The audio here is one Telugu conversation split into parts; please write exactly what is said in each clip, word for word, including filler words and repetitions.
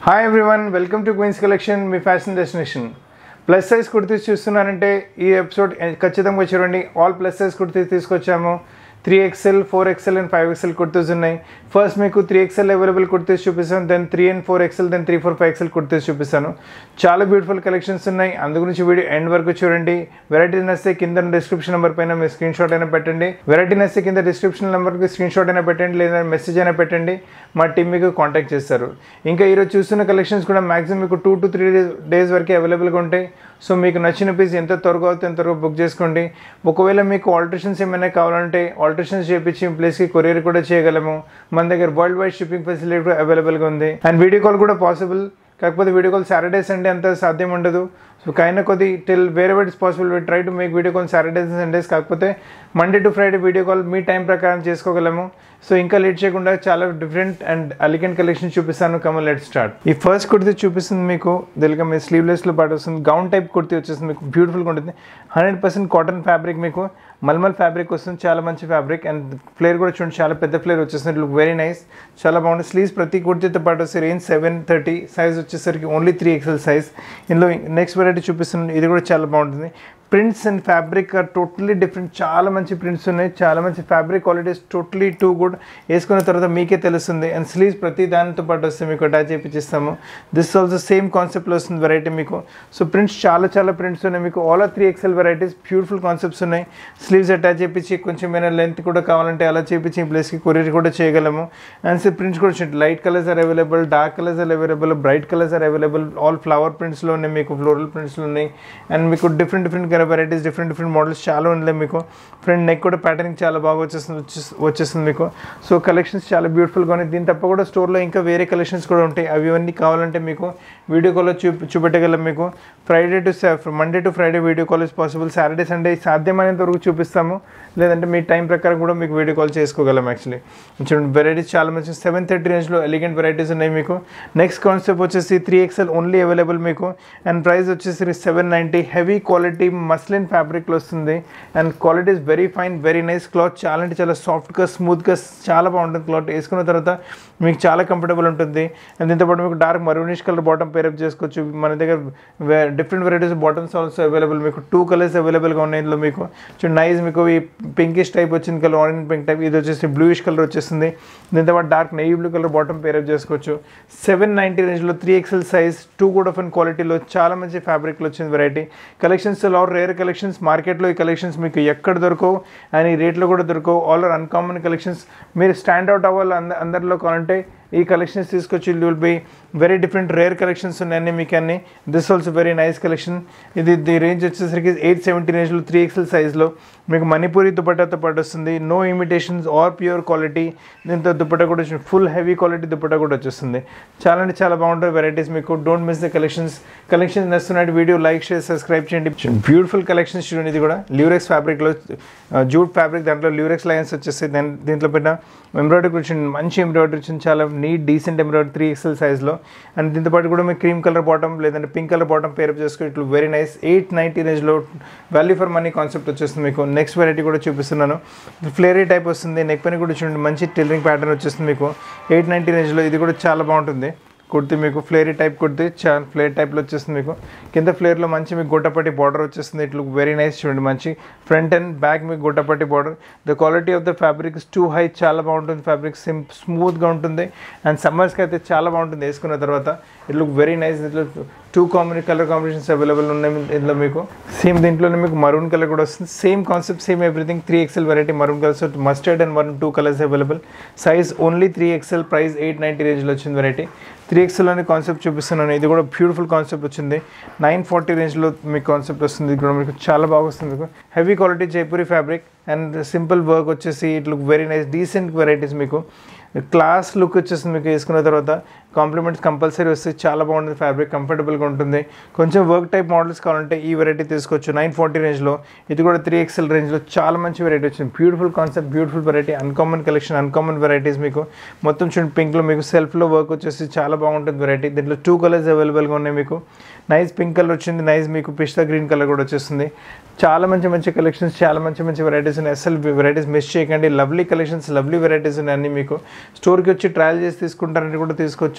Hi everyone, welcome to queens collection, మీ fashion destination. Plus size kurtis చూస్తున్నారంటే ఈ ఎపిసోడ్ ఖచ్చితంగా చూడండి. ఆల్ ప్లస్ సైజ్ కుర్తీస్ తీసుకొచ్చాము. Three XL, four XL and five XL kurtis ఉన్నాయి. ఫస్ట్ మీకు త్రీ ఎక్స్ఎల్ అవైలబుల్ కుర్తీస్ చూపిస్తాను, then three and four XL, then three four five XL kurtis చూపిస్తాను. చాలా బ్యూటిఫుల్ కలెక్షన్స్ ఉన్నాయి, అందు గురించి వీడియో ఎండ్ వరకు చూడండి. వెరైటీ నచ్చితే కింద డిస్క్రిప్షన్ నెంబర్ పైన మీ స్క్రీన్ షాట్ అయినా పెట్టండి. వెరైటీ నచ్చితే కింద డిస్క్రిప్షన్ నెంబర్కి స్క్రీన్ షాట్ అయినా పెట్టండి, లేదా మెసేజ్ అయినా పెట్టండి. మా టీం మీకు కాంటాక్ట్ చేస్తారు. ఇంకా ఈరోజు చూస్తున్న కలెక్షన్స్ కూడా మ్యాక్సిమం మీకు two to three days days వరకే అవైలబుల్గా ఉంటాయి. సో మీకు నచ్చిన పీస్ ఎంత త్వరగా అవుతుంది ఎంత త్వరగా బుక్ చేసుకోండి. ఒకవేళ మీకు ఆల్టరేషన్స్ ఏమైనా కావాలంటే ఆల్టరేషన్స్ చేయించి ప్లేస్కి కొరియర్ కూడా చేయగలము. మన దగ్గర వరల్డ్ వైడ్ షిప్పింగ్ ఫెసిలిటీ కూడా అవైలబుల్గా ఉంది. అండ్ వీడియో కాల్ కూడా పాసిబుల్. కాకపోతే వీడియో కాల్ సాటర్డే సండే అంత సాధ్యం ఉండదు. సో కైనా కొద్ది టిల్ వేరే it's possible we try to make video call Saturdays and Sundays. కాకపోతే Monday to Friday video call మీ టైం ప్రకారం చేసుకోగలము. సో ఇంకా లేట్ చేయకుండా చాలా డిఫరెంట్ అండ్ ఎలిగెంట్ కలెక్షన్ చూపిస్తాను. Come on let start. ఈ ఫస్ట్ కుర్తీ చూపిస్తుంది మీకు తెలుగు మీ స్లీవ్లెస్లో పాటు వస్తుంది. గౌన్ టైప్ కుర్తీ వచ్చేస్తుంది, మీకు బ్యూటిఫుల్గా ఉంటుంది. హండ్రెడ్ పర్సెంట్ కాటన్ ఫ్యాబ్రిక్, మీకు మల్మల్ ఫ్యాబ్రిక్ వస్తుంది. చాలా మంచి ఫ్యాబ్రిక్ అండ్ ఫ్లేర్ కూడా చూడండి, చాలా పెద్ద ఫ్లేర్ వచ్చేస్తుంది. లుక్ వెరీ నైస్, చాలా బాగుంటుంది. స్లీవ్స్ ప్రతి కుర్తీతో పాటు వస్తే రేంజ్ సెవెన్ థర్టీ, సైజ్ వచ్చేసరికి ఓన్లీ త్రీ ఎక్స్ఎల్ సైజ్. ఇందులో నెక్స్ట్ వెరైటీ చూపిస్తుంది, ఇది కూడా చాలా బాగుంటుంది. Prints and fabric are totally different. చాలా మంచి ప్రింట్స్ ఉన్నాయి, చాలా మంచి fabric qualities, totally too good. వేసుకున్న తర్వాత మీకే తెలుస్తుంది. అండ్ స్లీవ్స్ ప్రతి దానితో పాటు వస్తే మీకు అటాచ్ చేయించిస్తాము. దిస్ ఆల్సో సేమ్ కాన్సెప్ట్లో వస్తుంది వెరైటీ మీకు. సో ప్రింట్స్ చాలా చాలా ప్రింట్స్ ఉన్నాయి మీకు. All are three XL varieties, beautiful concepts ఉన్నాయి. స్లీవ్స్ అటాచ్ చేయించి కొంచెం ఏమైనా లెంత్ కూడా కావాలంటే అలా చేయించి ప్లేస్కి కొరియర్ కూడా చేయగలము. అండ్ ప్రింట్స్ కూడా చూడండి, light colours are available, dark colours are available, bright colours are available. All flower ప్రింట్స్లో ఉన్నాయి మీకు, ఫ్లోరల్ ప్రింట్స్లో ఉన్నాయి. అండ్ మీకు different different varieties, different different models చాలా ఉన్నాయి మీకు. ఫ్రంట్ నెక్ కూడా ప్యాటర్నింగ్ చాలా బాగా వచ్చేస్తుంది వచ్చేస్తుంది మీకు. సో కలెక్షన్స్ చాలా బ్యూటిఫుల్గా ఉన్నాయి. దీని తప్ప కూడా స్టోర్లో ఇంకా వేరే కలెక్షన్స్ కూడా ఉంటాయి. అవి అన్నీ కావాలంటే మీకు వీడియో కాల్లో చూ చూపెట్టగలం మీకు. Friday to Monday to Friday video call is possible. Saturday Sunday సాధ్యమైనంత వరకు చూపిస్తాము, లేదంటే మీ టైం ప్రకారం కూడా మీకు వీడియో కాల్ చేసుకోగలం. యాక్చువల్లీ చూడండి, వెరైటీస్ చాలా మంచి సెవెన్ థర్టీ రేంజ్లో ఎలిగెంట్ వెరైటీస్ ఉన్నాయి మీకు. నెక్స్ట్ కాన్సెప్ట్ వచ్చేసి త్రీ ఎక్స్ఎల్ ఓన్లీ అవైలబుల్ మీకు. అండ్ ప్రైస్ వచ్చేసి seven ninety. Heavy quality muslin ఫ్యాబ్రిక్లో వస్తుంది. And quality is very fine, very nice. Cloth చాలా అంటే చాలా సాఫ్ట్గా, స్మూత్గా చాలా బాగుంటుంది. క్లాత్ వేసుకున్న తర్వాత మీకు చాలా కంఫర్టబుల్ ఉంటుంది. అండ్ దీంతోపాటు మీకు dark maroonish colour bottom pair up చేసుకోవచ్చు. మన దగ్గర different varieties bottoms also available మీకు. టూ కలర్స్ అవైలబుల్గా ఉన్నాయి ఇందులో మీకు. చూడండి నైస్, మీకు ఈ పింకిష్ టైప్ వచ్చింది కలర్, ఆరెంజ్ పింక్ టైప్. ఇది వచ్చేసి బ్లూయిష్ కలర్ వచ్చేస్తుంది. దీంతోపాటు dark navy blue colour bottom pair up చేసుకోవచ్చు. సెవెన్ నైంటీ రేంజ్లో three XL size, too good of and క్వాలిటీలో చాలా మంచి ఫ్యాబ్రిక్లో వచ్చింది వెరైటీ. Collections are rare collections. మార్కెట్లో ఈ కలెక్షన్స్ మీకు ఎక్కడ దొరకవు అండ్ ఈ రేట్లో కూడా దొరకవు. All are uncommon collections. మీరు స్టాండ్ అవుట్ అవ్వాలి అంద అందరిలో కావాలంటే ఈ కలెక్షన్స్ తీసుకొచ్చి it will be very different rare collections ఉన్నాయని మీకు అన్ని. This also very nice collection. ఇది ది రేంజ్ వచ్చేసరికి ఎయిట్ సెవెంటీ రేంజ్లో త్రీ ఎక్స్ఎల్ సైజ్లో మీకు మణిపూరి దుపట్టాతో పాటు వస్తుంది. No imitations are pure quality. దీంతో దుపట్టా కూడా వచ్చింది, ఫుల్ హెవీ క్వాలిటీ దుపట్టా కూడా వచ్చేస్తుంది. చాలా అంటే చాలా బాగుంటాయి వెరైటీస్ మీకు. Don't miss the collections. Collections నచ్చుతున్నాయి, వీడియో లైక్ షేర్ సబ్స్క్రైబ్ చేయండి. బ్యూటిఫుల్ కలెక్షన్స్ చూడండి. ఇది కూడా ల్యూరెక్స్ ఫ్యాబ్రిక్లో, జూట్ ఫ్యాబ్రిక్, దాంట్లో ల్యూరెక్స్ లైన్స్ వచ్చేస్తాయి. దాని దీంట్లో పెట్టిన ఎంబ్రాయిడరీ వచ్చింది, మంచి ఎంబ్రాయిడరీ వచ్చింది, చాలా neat decent embroidery three XL సైజ్లో. అండ్ దీంతో పాటు కూడా మీకు క్రీమ్ కలర్ బాటమ్ లేదంటే పింక్ కలర్ బాటమ్ పేరప్ చేసుకో. ఇట్లు వెరీ నైస్. ఎయిట్ నైంటీ రేంజ్లో వాల్యూ ఫర్ మనీ కాన్సెప్ట్ వచ్చేస్తుంది మీకు. నెక్స్ట్ వెరైటీ కూడా చూపిస్తున్నాను. ఫ్లేరీ టైప్ వస్తుంది. నెక్ పైన కూడా చూడండి, మంచి టైలరింగ్ ప్యాటర్న్ వచ్చేస్తుంది మీకు. ఎయిట్ నైంటీ రేంజ్లో ఇది కూడా చాలా బాగుంటుంది కుర్తీ మీకు. ఫ్లేరీ టైప్ కుర్తీ, చాలా ఫ్లేర్ టైప్లో వచ్చేస్తుంది మీకు. కింద ఫ్లేర్లో మంచి మీకు గొట్టపట్టి బార్డర్ వచ్చేస్తుంది. It look very nice. చూడండి, మంచి ఫ్రంట్ అండ్ బ్యాక్ మీకు గొట్టపట్టి border. The quality of the fabric is too high, చాలా బాగుంటుంది ఫ్యాబ్రిక్. సిమ్ స్మూత్గా ఉంటుంది అండ్ సమ్మర్స్కి అయితే చాలా బాగుంటుంది వేసుకున్న తర్వాత. It look very nice. ఇందులో టూ కాంబినే కలర్ కాంబినేషన్స్ అవైలబుల్ ఉన్నాయి ఇందులో మీకు. సేమ్ దీంట్లోనే మీకు మరూన్ కలర్ కూడా వస్తుంది. Same concept, same everything. Three XL variety maroon colour. So mustard and maroon two colours available. Size only three XL. Price eight ninety రేంజ్లో వచ్చింది వెరైటీ. త్రీ ఎక్స్ఎల్ అనే కాన్సెప్ట్ చూపిస్తున్నాను. ఇది కూడా బ్యూటిఫుల్ కాన్సెప్ట్ వచ్చింది. నైన్ ఫార్టీ రేంజ్లో మీకు కాన్సెప్ట్ వస్తుంది. ఇది కూడా మీకు చాలా బాగా వస్తుంది మీకు. Heavy quality Jaipuri fabric and simple work వచ్చేసి it look very nice. Decent varieties మీకు. క్లాస్ లుక్ వచ్చేస్తుంది మీకు వేసుకున్న తర్వాత. కాంప్లిమెంట్స్ కంపల్సరీ వస్తాయి. చాలా బాగుంటుంది ఫ్యాబ్రిక్, కంఫర్టబుల్గా ఉంటుంది. కొంచెం వర్క్ టైప్ మోడల్స్ కావాలంటే ఈ వెరైటీ తీసుకోవచ్చు. నైన్ ఫార్టీ రేంజ్లో ఇది కూడా త్రీ ఎక్స్ఎల్ రేంజ్లో చాలా మంచి వెరైటీ వచ్చింది. Beautiful concept, beautiful variety, uncommon collection, uncommon varieties మీకు. మొత్తం చూడండి, పింక్లో మీకు సెల్ఫ్లో వర్క్ వచ్చేసి చాలా బాగుంటుంది వెరైటీ. దీంట్లో టూ కలర్స్ అవైలబుల్గా ఉన్నాయి మీకు. నైస్ పింక్ కలర్ వచ్చింది, నైస్ మీకు పిస్తా గ్రీన్ కలర్ కూడా వచ్చేస్తుంది. చాలా మంచి మంచి కలెక్షన్స్, చాలా మంచి మంచి వెరైటీస్ ఉన్నాయి. అసలు వెరైటీస్ మిస్ చేయకండి. లవ్లీ కలెక్షన్స్, లవ్లీ వెరైటీస్ ఉన్నాయి అన్నీ మీకు. స్టోర్కి వచ్చి ట్రయల్ చేసి తీసుకుంటారంటే కూడా తీసుకోవచ్చు.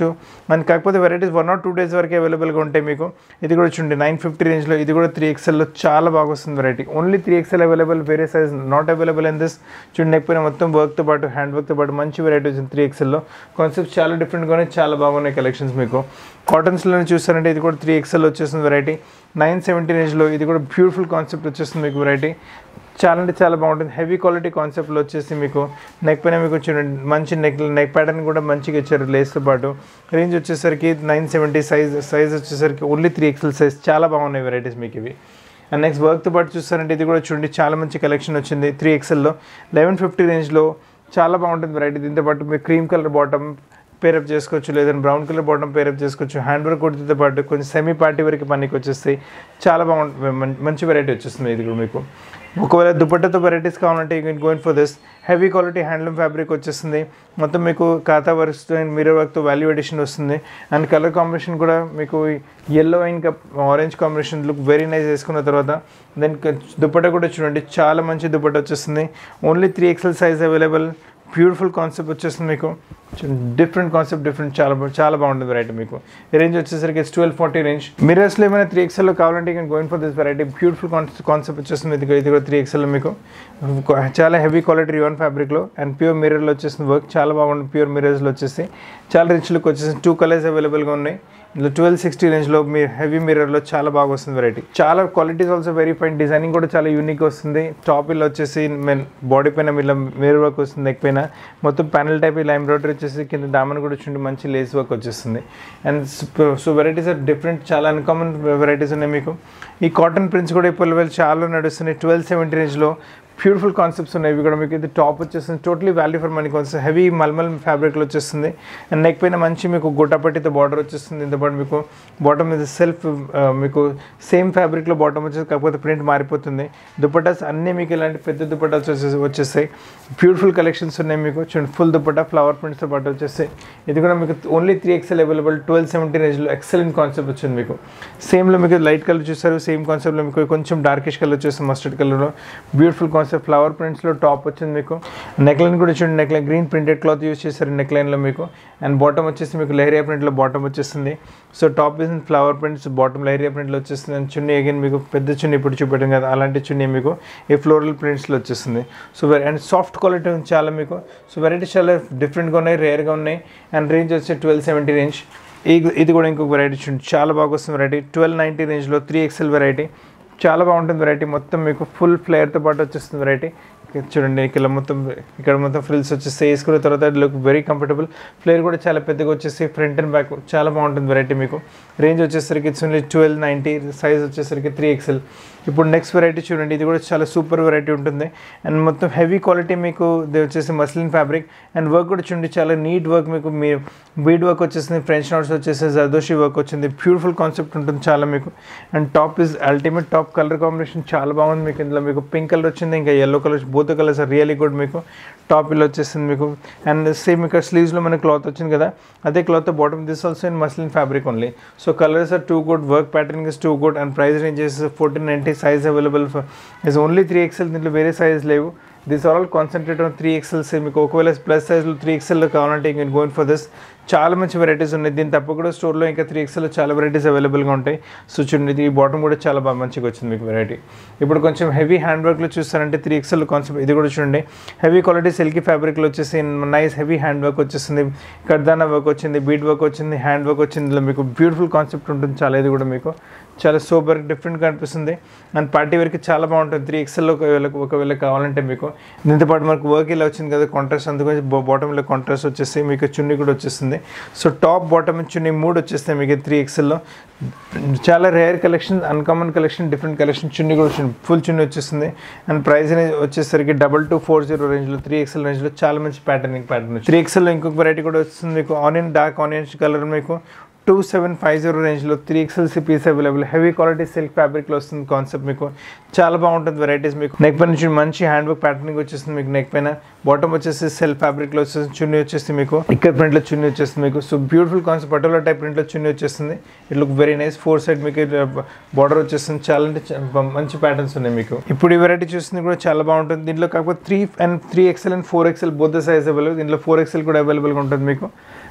తీసుకోవచ్చు. మనకి కాకపోతే varieties one or two days వరకు అవైలబుల్గా ఉంటాయి మీకు. ఇది కూడా చూడండి నైన్ ఫిఫ్టీ రేంజ్లో, ఇది కూడా త్రీ ఎక్స్ఎల్లో చాలా బాగా వస్తుంది variety. Only three XL available, వేరే size not available in this. చూడండి ఎక్కిపోయిన మొత్తం వర్క్తో పాటు హ్యాండ్ వర్క్తో పాటు మంచి వెరైటీ వచ్చింది త్రీ ఎక్స్ఎల్లో. కాన్సెప్ట్ చాలా డిఫరెంట్గా ఉన్నాయి, చాలా బాగున్నాయి కలెక్షన్స్ మీకు. కాటన్స్లోనే చూస్తారంటే ఇది కూడా త్రీ ఎక్స్ఎల్ వచ్చేస్తుంది వెరైటీ. నైన్ సెవెంటీ రేంజ్లో ఇది కూడా బ్యూటిఫుల్ కాన్సెప్ట్ వచ్చేస్తుంది మీకు వెరైటీ. చాలా అంటే చాలా బాగుంటుంది. హెవీ క్వాలిటీ కాన్సెప్ట్లో వచ్చేసి మీకు నెక్ పైన మీకు చూడండి మంచి నెక్ నెక్ ప్యాటర్న్ కూడా మంచిగా ఇచ్చారు లేస్తో పాటు. రేంజ్ వచ్చేసరికి నైన్ సెవెంటీ సైజ్ సైజ్ వచ్చేసరికి ఓన్లీ త్రీ ఎక్స్ఎల్ సైజ్. చాలా బాగున్నాయి వెరైటీస్ మీకు ఇవి. అండ్ నెక్స్ట్ వర్క్తో పాటు చూస్తారంటే ఇది కూడా చూడండి చాలా మంచి కలెక్షన్ వచ్చింది త్రీ ఎక్స్ఎల్లో. లెవెన్ ఫిఫ్టీ రేంజ్లో చాలా బాగుంటుంది వెరైటీ. దీంతో పాటు మీరు క్రీమ్ కలర్ బాటమ్ పేరప్ చేసుకోవచ్చు, లేదంటే బ్రౌన్ కలర్ బాటమ్ పేరప్ చేసుకోవచ్చు. హ్యాండ్ వర్క్ కుర్తీతో పాటు కొంచెం సెమీ పార్టీ వరకు పనికి వచ్చేస్తాయి. చాలా బాగుంటుంది, మంచి వెరైటీ వచ్చేస్తుంది ఇది కూడా మీకు. ఒకవేళ దుపట్టాతో వెరైటీస్ కావాలంటే you can go in for this. Heavy quality handloom fabric వచ్చేస్తుంది. మొత్తం మీకు కాతా వర్క్స్తో అండ్ మిర్రర్ వర్క్తో వాల్యూ ఎడిషన్ వస్తుంది. అండ్ కలర్ కాంబినేషన్ కూడా మీకు ఎల్లో ఇంకా orange combination look very nice వేసుకున్న తర్వాత దెన్ దుపట్టా కూడా చూడండి చాలా మంచి దుపట్టా వచ్చేస్తుంది. Only three XL size available. Beautiful concept వచ్చేస్తుంది మీకు. డిఫరెంట్ కాన్సెప్ట్ డిఫరెంట్ చాలా చాలా బాగుంటుంది వెరైటీ మీకు. ఈ రేంజ్ వచ్చేసరికి ట్వెల్వ్ ఫార్టీ రేంజ్. మిర్రర్స్లో ఏమైనా త్రీ ఎక్స్ఎల్లో కావాలంటే you can go in for this variety. Beautiful concept వచ్చేస్తుంది ఇది ఇది కూడా త్రీ ఎక్స్ఎల్లో మీకు. చాలా హెవీ క్వాలిటీ రియాన్ ఫ్యాబ్రిక్లో అండ్ ప్యూర్ మిర్రర్లో వచ్చేసింది వర్క్ చాలా బాగుంటుంది. ప్యూర్ మిర్రర్స్లో వచ్చేసి చాలా రిచ్ లుక్ వచ్చేసి టూ కలర్స్ అవైలబుల్గా ఉన్నాయి. ఇందులో ట్వెల్వ్ సిక్స్టీ రేంజ్లో మీ హెవీ మిర్రర్లో చాలా బాగా వస్తుంది వెరైటీ. చాలా qualities also very fine. Designing కూడా చాలా యూనిక్ వస్తుంది. టాప్ ఇలా వచ్చేసి మెన్ బాడీ పైన ఇలా మిర్రర్ వర్క్ వస్తుంది. నెక్ పైన మొత్తం ప్యానల్ టైప్ ఇలా ఎంబ్రాయిడరీ వచ్చేసి కింద దామన్ కూడా చూడండి మంచి లేస్ వర్క్ వచ్చేస్తుంది. And so varieties are different, చాలా అన్కామన్ వెరైటీస్ ఉన్నాయి మీకు. ఈ కాటన్ ప్రింట్స్ కూడా ఇప్పుడు చాలా నడుస్తున్నాయి. ట్వెల్వ్ సెవెంటీ రేంజ్లో బ్యూటిఫుల్ కాన్సెప్ట్స్ ఉన్నాయి ఇవి కూడా మీకు. ఇది టాప్ వచ్చేస్తుంది totally value for money concept. Heavy మల్మల్ ఫ్యాబ్రిక్లో వచ్చేస్తుంది. అండ్ నెక్ పైన మంచి మీకు గొట్టపట్టితో బార్డర్ వచ్చేస్తుంది. దీంతోపాటు మీకు బాటమ్ మీద సెల్ఫ్ మీకు సేమ్ ఫ్యాబ్రిక్లో బాటమ్ వచ్చేసి కాకపోతే ప్రింట్ మారిపోతుంది. దుపట్టాస్ అన్నీ మీకు ఇలాంటి పెద్ద దుపట్టాస్ వచ్చేసి వచ్చేస్తాయి. బ్యూటిఫుల్ కలెక్షన్స్ ఉన్నాయి మీకు. చూడండి ఫుల్ దుపట్టా ఫ్లవర్ ప్రింట్స్తో పాటు వచ్చేస్తాయి. ఇది కూడా మీకు only three XL available. Twelve seventy రేంజ్లో ఎక్సలెంట్ కాన్సెప్ట్ వచ్చింది మీకు. సేమ్లో మీకు లైట్ కలర్ చూస్తారు, సేమ్ కాన్సెప్ట్లో మీకు కొంచెం డార్కిష్ కలర్ వచ్చేస్తుంది మస్టర్డ్ కలర్లో. బ్యూటిఫుల్ కాన్సెప్ట్ ఫ్లవర్ ప్రింట్స్లో టాప్ వచ్చింది మీకు. నెక్ లైన్ కూడా చూడండి neckline green printed cloth use చేశారు నెక్ లైన్లో మీకు. అండ్ బాటమ్ వచ్చేసి మీకు లెహరియా ప్రింట్లో బాటమ్ వచ్చేస్తుంది. So top is flower prints, bottom leheriya ప్రింట్లో వచ్చేస్తుంది. అండ్ చున్నీ అగైన్ మీకు పెద్ద చున్నీ ఇప్పుడు చూపెట్టాం కదా అలాంటి చున్నీ మీకు ఈ ఫ్లోరల్ ప్రింట్స్లో వచ్చేస్తుంది. So very and soft quality ఉంది చాలా మీకు. సో వెరైటీస్ చాలా డిఫరెంట్గా ఉన్నాయి, రేర్గా ఉన్నాయి. అండ్ రేంజ్ వచ్చి ట్వెల్వ్ సెవెంటీ రేంజ్. ఈ ఇది కూడా ఇంకొక వెరైటీ చూడండి చాలా బాగా వస్తుంది వెరైటీ. ట్వెల్వ్ నైంటీ రేంజ్లో త్రీ ఎక్స్ఎల్ వెరైటీ. చాలా బాగుంటుంది వెరైటీ. మొత్తం మీకు ఫుల్ ఫ్లేయర్తో పాటు వచ్చేస్తుంది వెరైటీ. చూడండి ఇక్కడ మొత్తం ఇక్కడ మొత్తం ఫ్రిల్స్ వచ్చేసి వేసుకున్న తర్వాత లుక్ వెరీ కంఫర్టబుల్. ఫ్లేర్ కూడా చాలా పెద్దగా వచ్చేసి ఫ్రంట్ అండ్ బ్యాక్ చాలా బాగుంటుంది వెరైటీ మీకు. రేంజ్ వచ్చేసరికి it's only twelve ninety. Size వచ్చేసరికి త్రీ ఎక్స్ఎల్. ఇప్పుడు నెక్స్ట్ వెరైటీ చూడండి ఇది కూడా చాలా సూపర్ వెరైటీ ఉంటుంది. అండ్ మొత్తం హెవీ క్వాలిటీ మీకు ఇది వచ్చేసి మస్లిన్ ఫ్యాబ్రిక్. అండ్ వర్క్ కూడా చూడండి చాలా నీట్ వర్క్ మీకు. మీ బీడ్ వర్క్ వచ్చేసింది, ఫ్రెంచ్ నోట్స్ వచ్చేసి జర్దోషి వర్క్ వచ్చింది. బ్యూటిఫుల్ కాన్సెప్ట్ ఉంటుంది చాలా మీకు. And top is ultimate top. Colour combination చాలా బాగుంది మీకు. ఇందులో మీకు పింక్ కలర్ వచ్చింది, ఇంకా yellow colour, both colours are really good మీకు. టాప్ ఇలా వచ్చేసింది మీకు. అండ్ సేమ్ ఇక్కడ స్లీవ్స్లో మనకి క్లాత్ వచ్చింది కదా అదే cloth bottom. This also in muslin fabric only. So colours are too good, work pattern is too good. And price range is fourteen ninety. Size available for is only three XL. దీంట్లో వేరే సైజ్ లేవు. This are all concentrate on three XLs. మీకు ఒకవేళ ప్లస్ సైజ్లో త్రీ ఎక్స్ఎల్లో కావాలంటే you can go in for this. చాలా మంచి వెరైటీస్ ఉన్నాయి. దీని తప్ప కూడా స్టోర్లో ఇంకా త్రీ ఎక్స్ఎల్లో చాలా వెరైటీస్ అవైలబుల్గా ఉంటాయి. సో చూడండి ఈ బాటమ్ కూడా చాలా బాగా మంచిగా వచ్చింది మీకు వెరైటీ. ఇప్పుడు కొంచెం హెవీ హ్యాండ్ వర్క్లో చూస్తారంటే త్రీ ఎక్స్ఎల్ కాన్సెప్ట్. ఇది కూడా చూడండి హెవీ క్వాలిటీ సిల్కీ ఫ్యాబ్రిక్లో వచ్చేసి నైస్ హెవీ హ్యాండ్ వర్క్ వచ్చేసింది. కర్దానా వర్క్ వచ్చింది, బీడ్ వర్క్ వచ్చింది, హ్యాండ్ వర్క్ వచ్చింది. ఇందులో మీకు బ్యూటిఫుల్ కాన్సెప్ట్ ఉంటుంది చాలా. ఇది కూడా మీకు చాలా సూపర్ డిఫరెంట్గా అనిపిస్తుంది. అండ్ పార్టీ వేర్కి చాలా బాగుంటుంది. త్రీ ఎక్స్ఎల్లో ఒకవేళ ఒకవేళ కావాలంటే మీకు. దీంతో పాటు మనకు వర్క్ ఇలా వచ్చింది కదా కాంట్రాస్ట్, అందుకని బాటంలో కాంట్రాస్ట్ వచ్చేసి మీకు చున్నీ కూడా వచ్చేస్తుంది. సో టాప్ బాటమ్ చున్నీ మూడు వచ్చేస్తాయి మీకు త్రీ ఎక్స్ఎల్లో. చాలా rare collection, uncommon collection, different collection. Chunni కూడా వచ్చింది, ఫుల్ చున్నీ వచ్చేస్తుంది. అండ్ ప్రైస్ అనేది వచ్చేసరికి డబల్ టూ ఫోర్ జీరో రేంజ్లో త్రీ ఎక్స్ఎల్ రేంజ్లో చాలా మంచి ప్యాటర్నింగ్ ప్యాటర్న్. త్రీ ఎక్స్ఎల్లో ఇంకొక వెరైటీ కూడా వస్తుంది మీకు. ఆనియన్ డార్క్ ఆనియన్ కలర్ మీకు టూ సెవెన్ ఫైవ్ జీరో రేంజ్లో three XLs piece available. Heavy quality silk ఫ్యాబ్రిక్లో వస్తుంది కాన్సెప్ట్ మీకు. చాలా బాగుంటుంది వెరైటీస్ మీకు. నెక్ పైన నుంచి మంచి హ్యాండ్ వర్క్ ప్యాటర్నింగ్ వచ్చేస్తుంది మీకు. నెక్ పైన బాటమ్ వచ్చేసి సెల్ఫ్ ఫ్యాబ్రిక్లో వచ్చేసి చున్నీ వచ్చేసి మీకు ఇక్కడ ప్రింట్లో చున్నీ వచ్చేస్తుంది మీకు. So beautiful concept patola type ప్రింట్లో చున్నీ వచ్చేస్తుంది. It look very nice. Four side మీకు బార్డర్ వచ్చేస్తుంది. చాలా అంటే మంచి ప్యాటర్న్స్ ఉన్నాయి మీకు. ఇప్పుడు ఈ వెరైటీ చూస్తుంది కూడా చాలా బాగుంటుంది. దీంట్లో కాకపోతే three and three XL and four XL both size available. దీంట్లో ఫోర్ ఎక్స్ఎల్ కూడా అవైలబుల్గా ఉంటుంది మీకు.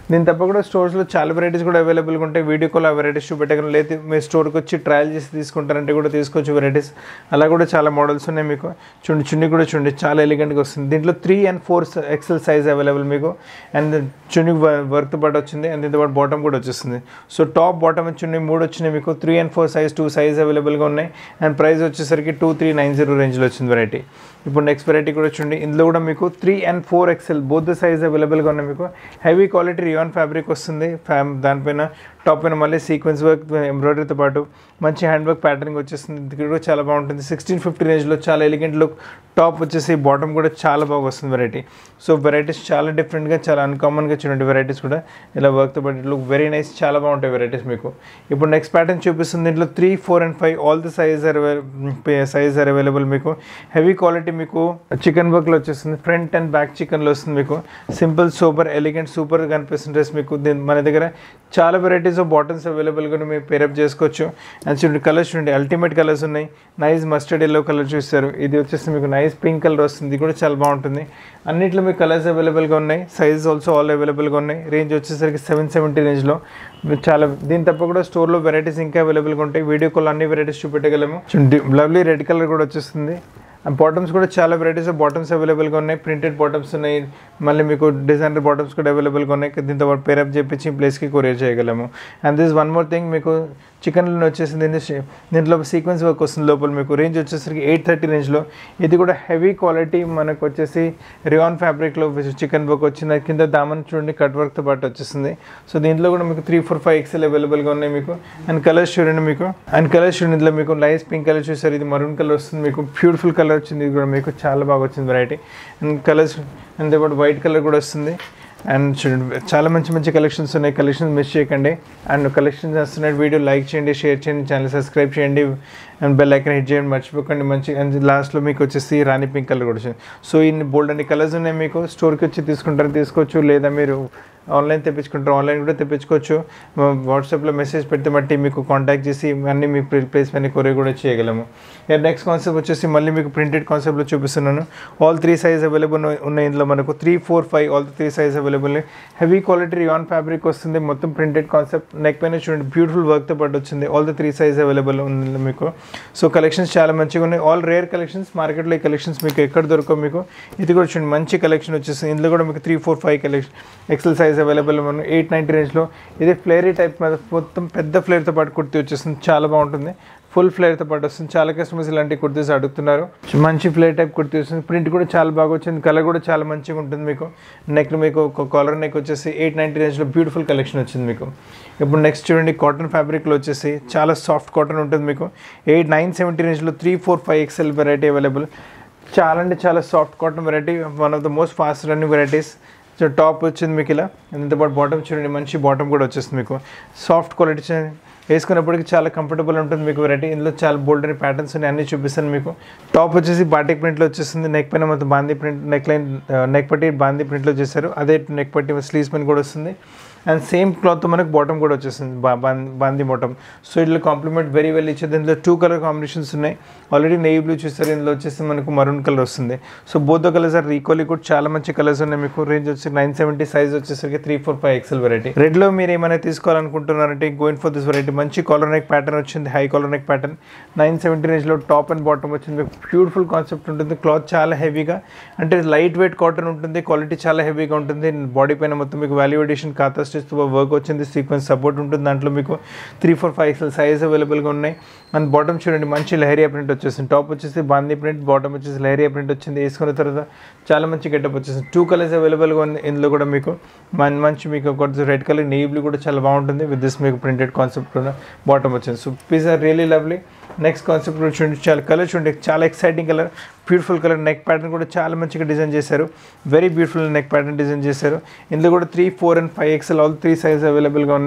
దీని తప్ప కూడా స్టోర్స్లో చాలా వెరైటీస్ కూడా అవైలబుల్గా ఉంటాయి. వీడియో కాల్ ఆ వెరైటీస్ చూపెట్టగలం, లేదు మీరు స్టోర్కి వచ్చి ట్రయల్ చేసి తీసుకుంటారంటే కూడా తీసుకోవచ్చు వెరైటీస్. అలా కూడా చాలా మోడల్స్ ఉన్నాయి మీకు. చూడండి చున్నీ కూడా చూడండి చాలా ఎలిగెంట్గా వస్తుంది. దీంట్లో three and four XL size available మీకు. అండ్ చున్నీ వర్క్తో పాటు వచ్చింది, అండ్ దీంతో పాటు బాటమ్ కూడా వచ్చేస్తుంది. సో టాప్ బాటమ్ చున్నీ మూడు వచ్చినాయి మీకు. Three and four size two size అవైలబుల్గా ఉన్నాయి. అండ్ ప్రైస్ వచ్చేసరికి టూ త్రీ నైన్ జీరో రేంజ్లో వచ్చింది వెరైటీ. ఇప్పుడు నెక్స్ట్ వెరైటీ కూడా చూడండి, ఇందులో కూడా మీకు three and four XL both size అవైలబుల్గా ఉన్నాయి మీకు. హెవీ క్వాలిటీ రియాన్ ఫ్యాబ్రిక్ వస్తుంది. ఫ్యామ్ దానిపైన టాప్ పైన మళ్ళీ సీక్వెన్స్ వర్క్ ఎంబ్రాయిడరీతో పాటు మంచి హ్యాండ్ వర్క్ ప్యాటర్నింగ్ వచ్చేస్తుంది. ఇది కూడా చాలా బాగుంటుంది. సిక్స్టీన్ ఫిఫ్టీ రేంజ్లో చాలా ఎలిగెంట్ లుక్. టాప్ వచ్చేసి బాటమ్ కూడా చాలా బాగా వస్తుంది వెరైటీ. సో వెరైటీస్ చాలా డిఫరెంట్గా చాలా అన్కామన్గా చూడండి వెరైటీస్ కూడా ఇలా వర్క్తో పాటు లుక్ వెరీ నైస్, చాలా బాగుంటాయి వెరైటీస్ మీకు. ఇప్పుడు నెక్స్ట్ ప్యాటర్న్ చూపిస్తుంది. దీంట్లో three four and five all the size are size are available మీకు. హెవీ క్వాలిటీ మీకు చికెన్ వర్క్లో వచ్చేస్తుంది. ఫ్రంట్ అండ్ బ్యాక్ చికెన్లో వస్తుంది మీకు. సింపుల్ సూపర్ ఎలిగెంట్ సూపర్ కనిపిస్తుంది డ్రెస్ మీకు. దీని మన దగ్గర చాలా వెరైటీస్ ఆఫ్ బాటమ్స్ అవైలబుల్గా మీరు పేరప్ చేసుకోవచ్చు. అండ్ చూడండి కలర్స్ చూడండి అల్టిమేట్ కలర్స్ ఉన్నాయి. నైస్ మస్టర్డ్ ఎల్లో కలర్ చూస్తారు. ఇది వచ్చేసి మీకు నైస్ పింక్ కలర్ వస్తుంది. ఇది కూడా చాలా బాగుంటుంది. అన్నిట్లో మీకు కలర్స్ అవైలబుల్గా ఉన్నాయి. సైజ్ ఆల్సో ఆల్ అవైలబుల్గా ఉన్నాయి. రేంజ్ వచ్చేసరికి సెవెన్ సెవెంటీ రేంజ్లో చాలా. దీని తప్ప కూడా స్టోర్లో వెరైటీస్ ఇంకా అవైలబుల్గా ఉంటాయి. వీడియో కాల్ అన్ని వెరైటీస్ చూపెట్టగలము. లవ్లీ రెడ్ కలర్ కూడా వచ్చేస్తుంది. అండ్ బాటమ్స్ కూడా చాలా వెరైటీస్ ఆఫ్ బాటమ్స్ అవైలబుల్గా ఉన్నాయి. ప్రింటెడ్ బాటమ్స్ ఉన్నాయి, మళ్ళీ మీకు డిజైనర్ బాటమ్స్ కూడా అవైలబుల్గా ఉన్నాయి. దీంతో పాటు పేరప్ చేపించి ప్లేస్కి కొరియర్ చేయగలము. And this one more thing, మీకు చికెన్లో వచ్చేసింది దీంట్లో సీక్వెన్స్ వర్క్ వస్తుంది లోపల మీకు. రేంజ్ వచ్చేసరికి ఎయిట్ థర్టీ రేంజ్లో. ఇది కూడా హెవీ క్వాలిటీ మనకు వచ్చేసి రియాన్ ఫ్యాబ్రిక్లో చికెన్ వర్క్ వచ్చింది. కింద దామన్ చూడండి కట్ వర్క్తో పాటు వచ్చేస్తుంది. సో దీంట్లో కూడా మీకు త్రీ ఫోర్ ఫైవ్ ఎక్స్ఎల్ అవైలబుల్గా ఉన్నాయి మీకు. అండ్ కలర్స్ చూడండి మీకు. అండ్ కలర్స్ చూడండి, ఇందులో మీకు లైట్ పింక్ కలర్ చూసారు, ఇది మరూన్ కలర్ వస్తుంది మీకు. బ్యూటిఫుల్ కలర్ వచ్చింది, ఇది కూడా మీకు చాలా బాగా వచ్చింది వెరైటీ. అండ్ కలర్స్ అండ్ పాటు వైట్ కలర్ కూడా వస్తుంది. అండ్ చూడండి చాలా మంచి మంచి కలెక్షన్స్ ఉన్నాయి. కలెక్షన్స్ మిస్ చేయకండి. అండ్ కలెక్షన్స్ వస్తున్నాయి. వీడియో లైక్ చేయండి, షేర్ చేయండి, ఛానల్ సబ్స్క్రైబ్ చేయండి, అండ్ బెల్ ఐకాన్ హిట్ చేయండి మర్చిపోకండి. మంచి అండ్ లాస్ట్లో మీకు వచ్చేసి రాణి పింక్ కలర్ కూడా వచ్చింది. సో ఇన్ని బోల్డ్ అన్ని కలర్స్ ఉన్నాయి మీకు. స్టోర్కి వచ్చి తీసుకుంటారు తీసుకోవచ్చు, లేదా మీరు ఆన్లైన్ తెప్పించుకుంటారు ఆన్లైన్ కూడా తెప్పించుకోవచ్చు. వాట్సాప్లో మెసేజ్ పెడితే బట్టి మీకు కాంటాక్ట్ చేసి అన్నీ మీకు ప్లేస్ పైన కొరియర్ కూడా చేయగలము. నెక్స్ట్ కాన్సెప్ట్ వచ్చేసి మళ్ళీ మీకు ప్రింటెడ్ కాన్సెప్ట్లో చూపిస్తున్నాను. ఆల్ త్రీ సైజ్ అవైలబుల్ ఉన్నాయి. ఇందులో మనకు three four five all three size available. Heavy quality rayon fabric వస్తుంది. మొత్తం ప్రింటెడ్ కాన్సెప్ట్. నెక్ పైన చూడండి బ్యూటిఫుల్ వర్క్తో పాటు వచ్చింది. All the three size available ఉంది మీకు. సో కలెక్షన్స్ చాలా మంచిగా ఉన్నాయి. All rare collections. మార్కెట్లో ఈ కలెక్షన్స్ మీకు ఎక్కడ దొరకవు మీకు. ఇది కూడా చూడండి మంచి కలెక్షన్ వచ్చేస్తుంది. ఇందులో కూడా మీకు three four five collection XL size available మనం ఎయిట్ నైంటీ రేంజ్లో. ఇది ఫ్లేరీ టైప్ మీద మొత్తం పెద్ద ఫ్లేర్తో పాటు కుర్తీ వచ్చేస్తుంది. చాలా బాగుంటుంది. ఫుల్ ఫ్లేర్తో పాటు వస్తుంది. చాలా కస్టమర్స్ ఇలాంటి కుర్తీస్ అడుగుతున్నారు. మంచి ఫ్లేర్ టైప్ కుర్తీ వస్తుంది. ప్రింట్ కూడా చాలా బాగా వచ్చింది. కలర్ కూడా చాలా మంచిగా ఉంటుంది మీకు. నెక్ మీకు కాలర్ నెక్ వచ్చేసి ఎయిట్ నైంటీ రేంజ్లో బ్యూటిఫుల్ కలెక్షన్ వచ్చింది మీకు. ఇప్పుడు నెక్స్ట్ చూడండి కాటన్ ఫ్యాబ్రిక్లో వచ్చేసి చాలా సాఫ్ట్ కాటన్ ఉంటుంది మీకు. ఎయిట్ నైన్ సెవెంటీ రేంజ్లో three four five XL variety available. చాలా అంటే చాలా soft cotton variety. One of the most fast running varieties. So top వచ్చింది మీకు ఇలా. దీంతో పాటు బాటమ్ చూడండి మంచి బాటమ్ కూడా వచ్చేస్తుంది మీకు. సాఫ్ట్ క్వాలిటీ వేసుకున్నప్పటికీ చాలా కంఫర్టబుల్ ఉంటుంది మీకు వెరైటీ. ఇందులో చాలా బోల్డ్ అని ప్యాటర్న్స్ ఉన్నాయి, అన్నీ చూపిస్తాను మీకు. టాప్ వచ్చేసి బాటిక్ ప్రింట్లో వచ్చేస్తుంది. నెక్ పైన మొత్తం బాందీ ప్రింట్, నెక్ లైన్ నెక్ పట్టి బాందీ ప్రింట్లో చేశారు. అదే నెక్ పట్టి స్లీవ్స్ పైన కూడా వస్తుంది. అండ్ సేమ్ క్లాత్ మనకు బాటమ్ కూడా వచ్చేస్తుంది, బాందీ బాటమ్. సో ఇట్లా కాంప్లిమెంట్ వెరీ వెల్ ఇచ్చేది. ఇందులో టూ కలర్ కాంబినేషన్స్ ఉన్నాయి. ఆల్రెడీ నెయ్యి బ్లూ చూస్తారు, ఇందులో వచ్చేసి మనకు మరూన్ కలర్ వస్తుంది. So both the colours are equally కూడా చాలా మంచి కలర్స్ ఉన్నాయి మీకు. రేంజ్ వచ్చి నైన్ సెవెంటీ సైజ్ వచ్చేసరికి three four five XL variety. రెడ్లో మీరు ఏమైనా తీసుకోవాలనుకుంటున్నారంటే గోయిన్ ఫర్ దిస్ వెరైటీ. మంచి కాలర్ నెక్ ప్యాటర్న్ వచ్చింది, high collar neck pattern. Nine seventy రేంజ్లో టాప్ అండ్ బాటమ్ వచ్చింది మీకు. బ్యూటిఫుల్ కాన్సెప్ట్ ఉంటుంది. క్లాత్ చాలా హెవీగా అంటే లైట్ వెయిట్ కాటన్ ఉంటుంది. క్వాలిటీ చాలా హెవీగా ఉంటుంది. బాడీ పైన మొత్తం మీకు వాల్యూ ఎడిషన్ కాతా స్టిచ్ వర్క్ వచ్చింది. సీక్వెన్స్ సపోర్ట్ ఉంటుంది. దాంట్లో మీకు three four five XL size అవైలబుల్గా ఉన్నాయి. అండ్ బాటమ్ చూడండి మంచి లహరియా ప్రింట్ వచ్చేసింది. టాప్ వచ్చేసి బాందీ ప్రింట్, బాటమ్ వచ్చేసి లహరియా ప్రింట్ వచ్చింది. వేసుకున్న తర్వాత చాలా మంచి గెటప్ వచ్చేసింది. టూ కలర్స్ అవైలబుల్గా ఉంది ఇందులో కూడా మీకు. మంచి మీకు ఒక రెడ్ కలర్ నెయ్యి బ్లూ కూడా చాలా బాగుంటుంది. విత్ దిస్ మీకు ప్రింటెడ్ కాన్సెప్ట్ బాటమ్ వచ్చింది. So piece are really lovely. Next concept కూడా చూడండి, చాలా కలర్ చూడండి, చాలా exciting colour, beautiful colour. Neck pattern కూడా చాలా మంచిగా డిజైన్ చేశారు. Very beautiful neck pattern design చేశారు. ఇందులో కూడా three four and five XL all three size అవైలబుల్గా ఉన్నాయి.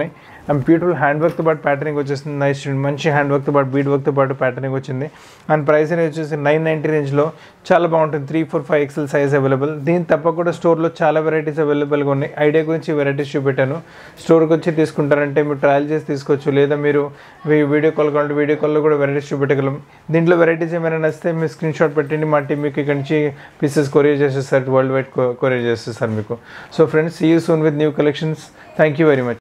అండ్ బ్యూటిఫుల్ హ్యాండ్ వర్క్తో పాటు ప్యాటర్నింగ్ వచ్చేసింది. నైస్ మంచి హ్యాండ్ వర్క్తో పాటు బీడ్ వర్క్తో పాటు ప్యాటర్నింగ్ వచ్చింది. అండ్ ప్రైస్ అనేది వచ్చేసి నైన్ నైంటీ రేంజ్లో చాలా బాగుంటుంది. Three four five XL size available. దీని తప్పకుండా స్టోర్లో చాలా వెరైటీస్ అవైలబుల్గా ఉన్నాయి. ఐడియా గురించి వెరైటీస్ చూపెట్టాను. స్టోర్కి వచ్చి తీసుకుంటారంటే మీరు ట్రయల్ చేసి తీసుకోవచ్చు, లేదా మీరు వీడియో కాల్ కావాలంటే వీడియో కాల్లో కూడా వెరైటీస్ చూపెట్టగలం. దీంట్లో వెరైటీస్ ఏమైనా నచ్చితే మీరు స్క్రీన్ షాట్ పెట్టండి, మా టీం మీకు ఇక్కడ నుంచి పీసెస్ కొరియర్ చేసేస్తారు, వరల్డ్ వైడ్ కొరియర్ చేసేస్తారు మీకు. So friends, see you soon with new collections. Thank you very much.